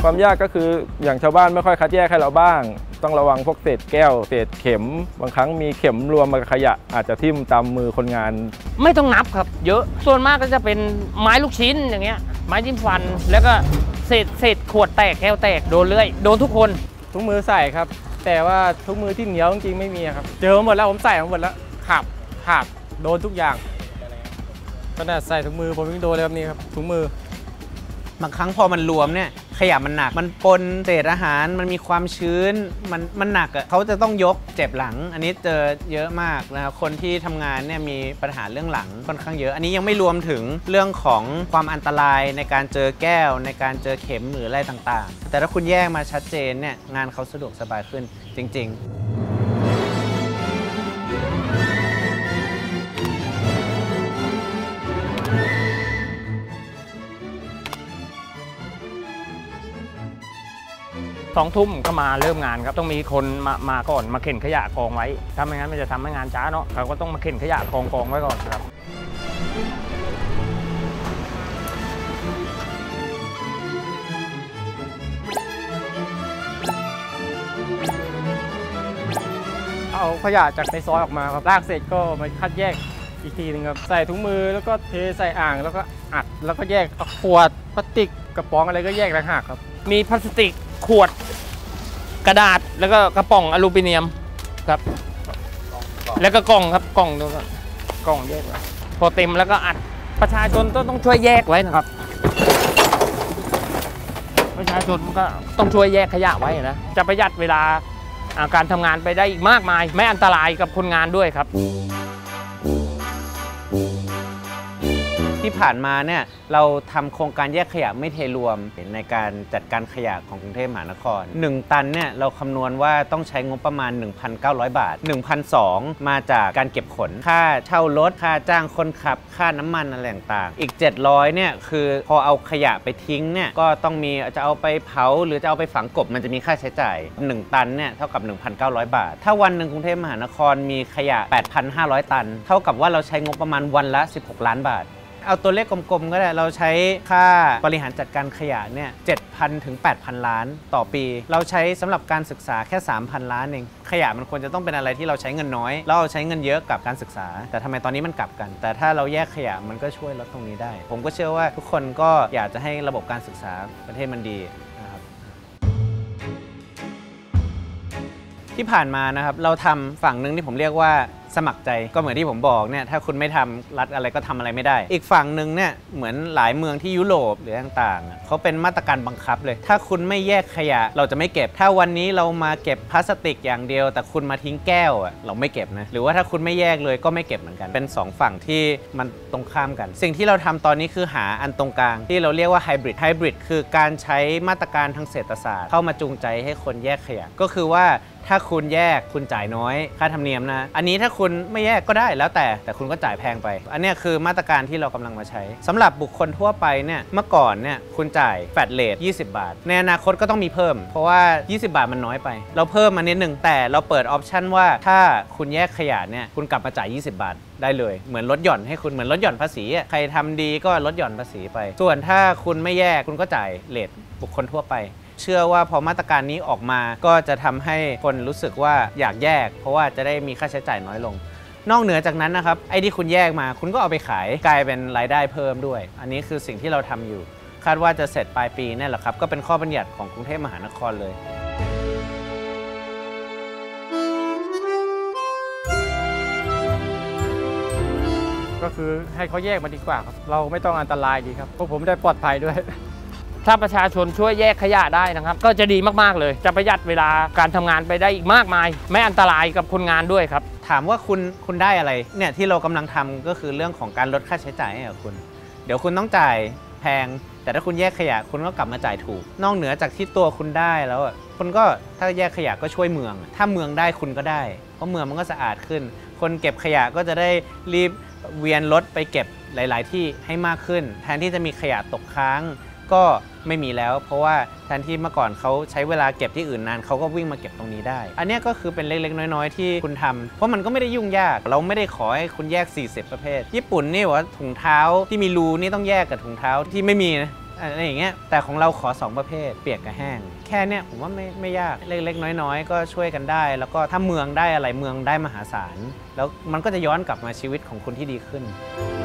ความยากก็คืออย่างชาวบ้านไม่ค่อยคัดแยกให้เราบ้างต้องระวังพวกเศษแก้วเศษเข็มบางครั้งมีเข็มรวมมากับขยะอาจจะทิ่มตามมือคนงานไม่ต้องนับครับเยอะส่วนมากก็จะเป็นไม้ลูกชิ้นอย่างเงี้ยไม้จิ้มฟันแล้วก็เศษขวดแตกแก้วแตกโดนเรื่อยโดนทุกคนทุกมือใส่ครับแต่ว่าทุกมือที่เหนียวจริงๆไม่มีครับเจอหมดแล้วผมใส่หมดแล้วขาดโดนทุกอย่างขนาดใส่ถุงมือผมยังโดนเลยแบบนี้ครับถุงมือบางครั้งพอมันรวมเนี่ยขยะมันหนักมันปนเศษอาหารมันมีความชื้นมันหนักอ่ะเขาจะต้องยกเจ็บหลังอันนี้เจอเยอะมากนะครับคนที่ทำงานเนี่ยมีปัญหาเรื่องหลังค่อนข้างเยอะอันนี้ยังไม่รวมถึงเรื่องของความอันตรายในการเจอแก้วในการเจอเข็มหรืออะไรต่างๆแต่ถ้าคุณแยกมาชัดเจนเนี่ยงานเขาสะดวกสบายขึ้นจริงๆ 2 ทุ่มก็มาเริ่มงานครับต้องมีคนมาก่อนมาเข็นขยะกองไว้ถ้าไม่งั้นมันจะทำให้งานช้าเนาะเขาก็ต้องมาเข็นขยะกองไว้ก่อนครับเอาขยะจากในซอยออกมาครับลากเสร็จก็มาคัดแยกอีกทีนึงครับใส่ถุงมือแล้วก็เทใส่อ่างแล้วก็อัดแล้วก็แยกขวดพลาสติกกระป๋องอะไรก็แยกต่างหากครับมีพลาสติกขวดกระดาษแล้วก็กระป๋องอลูมิเนียมครับแล้วก็กล่องครับกล่องดูก่อนกล่องแยกไว้พอเต็มแล้วก็อัดประชาชนต้องช่วยแยกไว้นะครับประชาชนก็ต้องช่วยแยกขยะไว้นะจะประหยัดเวลาการทำงานไปได้อีกมากมายไม่อันตรายกับคนงานด้วยครับที่ผ่านมาเนี่ยเราทำโครงการแยกขยะไม่เทรวมในการจัดการขยะของกรุงเทพมหานคร1 ตันเนี่ยเราคำนวณว่าต้องใช้งบประมาณ 1,900 บาท 1,200 มาจากการเก็บขนค่าเช่ารถค่าจ้างคนขับค่าน้ำมันอะไรต่างๆอีก700เนี่ยคือพอเอาขยะไปทิ้งเนี่ยก็ต้องมีจะเอาไปเผาหรือจะเอาไปฝังกบมันจะมีค่าใช้จ่าย1 ตันเนี่ยเท่ากับ 1,900 บาทถ้าวันหนึ่งกรุงเทพมหานครมีขยะ 8,500 ตันเท่ากับว่าเราใช้งบประมาณวันละ16 ล้านบาทเอาตัวเลขกลมๆก็ได้เราใช้ค่าบริหารจัดการขยะเนี่ย 7,000 ถึง 8,000 ล้านต่อปีเราใช้สำหรับการศึกษาแค่ 3,000 ล้านเองขยะมันควรจะต้องเป็นอะไรที่เราใช้เงินน้อยแล้วเราใช้เงินเยอะกับการศึกษาแต่ทำไมตอนนี้มันกลับกันแต่ถ้าเราแยกขยะมันก็ช่วยลดตรงนี้ได้ผมก็เชื่อว่าทุกคนก็อยากจะให้ระบบการศึกษาประเทศมันดีนะครับที่ผ่านมานะครับเราทำฝั่งหนึ่งที่ผมเรียกว่าสมัครใจก็เหมือนที่ผมบอกเนี่ยถ้าคุณไม่ทำรัฐอะไรก็ทำอะไรไม่ได้อีกฝั่งหนึ่งเนี่ยเหมือนหลายเมืองที่ยุโรปหรือต่างๆเขาเป็นมาตรการบังคับเลยถ้าคุณไม่แยกขยะเราจะไม่เก็บถ้าวันนี้เรามาเก็บพลาสติกอย่างเดียวแต่คุณมาทิ้งแก้วเราไม่เก็บนะหรือว่าถ้าคุณไม่แยกเลยก็ไม่เก็บเหมือนกันเป็น2ฝั่งที่มันตรงข้ามกันสิ่งที่เราทำตอนนี้คือหาอันตรงกลางที่เราเรียกว่าไฮบริดคือการใช้มาตรการทางเศรษฐศาสตร์เข้ามาจูงใจให้คนแยกขยะก็คือว่าถ้าคุณแยกคุณจ่ายน้อยค่าธรรมเนียมนะอันนี้ถ้าคุณไม่แยกก็ได้แล้วแต่คุณก็จ่ายแพงไปอันนี้คือมาตรการที่เรากำลังมาใช้สำหรับบุคคลทั่วไปเนี่ยเมื่อก่อนเนี่ยคุณจ่ายแฟลตเรท20 บาทในอนาคตก็ต้องมีเพิ่มเพราะว่า20 บาทมันน้อยไปเราเพิ่มมานิดนึงแต่เราเปิดออปชันว่าถ้าคุณแยกขยะเนี่ยคุณกลับมาจ่าย20 บาทได้เลยเหมือนลดหย่อนให้คุณเหมือนลดหย่อนภาษีใครทำดีก็ลดหย่อนภาษีไปส่วนถ้าคุณไม่แยกคุณก็จ่ายเรทบุคคลทั่วไปเชื่อว่าพอมาตรการนี้ออกมาก็จะทำให้คนรู้สึกว่าอยากแยกเพราะว่าจะได้มีค่าใช้จ่ายน้อยลงนอกเหนือจากนั้นนะครับไอ้ที่คุณแยกมาคุณก็เอาไปขายกลายเป็นรายได้เพิ่มด้วยอันนี้คือสิ่งที่เราทำอยู่คาดว่าจะเสร็จปลายปีนี่แหละครับก็เป็นข้อบัญญัติของกรุงเทพมหานครเลยก็คือให้เขาแยกมาดีกว่าครับเราไม่ต้องอันตรายดีครับพวกผมได้ปลอดภัยด้วยถ้าประชาชนช่วยแยกขยะได้นะครับก็จะดีมากๆเลยจะประหยัดเวลาการทำงานไปได้อีกมากมายไม่อันตรายกับคนงานด้วยครับถามว่าคุณได้อะไรเนี่ยที่เรากำลังทำก็คือเรื่องของการลดค่าใช้จ่ายให้กับคุณเดี๋ยวคุณต้องจ่ายแพงแต่ถ้าคุณแยกขยะคุณก็กลับมาจ่ายถูกนอกเหนือจากที่ตัวคุณได้แล้วคุณก็ถ้าแยกขยะก็ช่วยเมืองถ้าเมืองได้คุณก็ได้เพราะเมืองมันก็สะอาดขึ้นคนเก็บขยะก็จะได้รีบเวียนรถไปเก็บหลายๆที่ให้มากขึ้นแทนที่จะมีขยะตกค้างก็ไม่มีแล้วเพราะว่าแทนที่เมื่อก่อนเขาใช้เวลาเก็บที่อื่นนานเขาก็วิ่งมาเก็บตรงนี้ได้อันนี้ก็คือเป็นเล็กๆน้อยๆที่คุณทำเพราะมันก็ไม่ได้ยุ่งยากเราไม่ได้ขอให้คุณแยก40ประเภทญี่ปุ่นนี่ว่าถุงเท้าที่มีรูนี่ต้องแยกกับถุงเท้าที่ไม่มีนะอะไรอย่างเงี้ยแต่ของเราขอ2ประเภทเปียกกับแห้งแค่เนี้ยผมว่าไม่ยากเล็กๆน้อยๆก็ช่วยกันได้แล้วก็ถ้าเมืองได้อะไรเมืองได้มหาศาลแล้วมันก็จะย้อนกลับมาชีวิตของคุณที่ดีขึ้น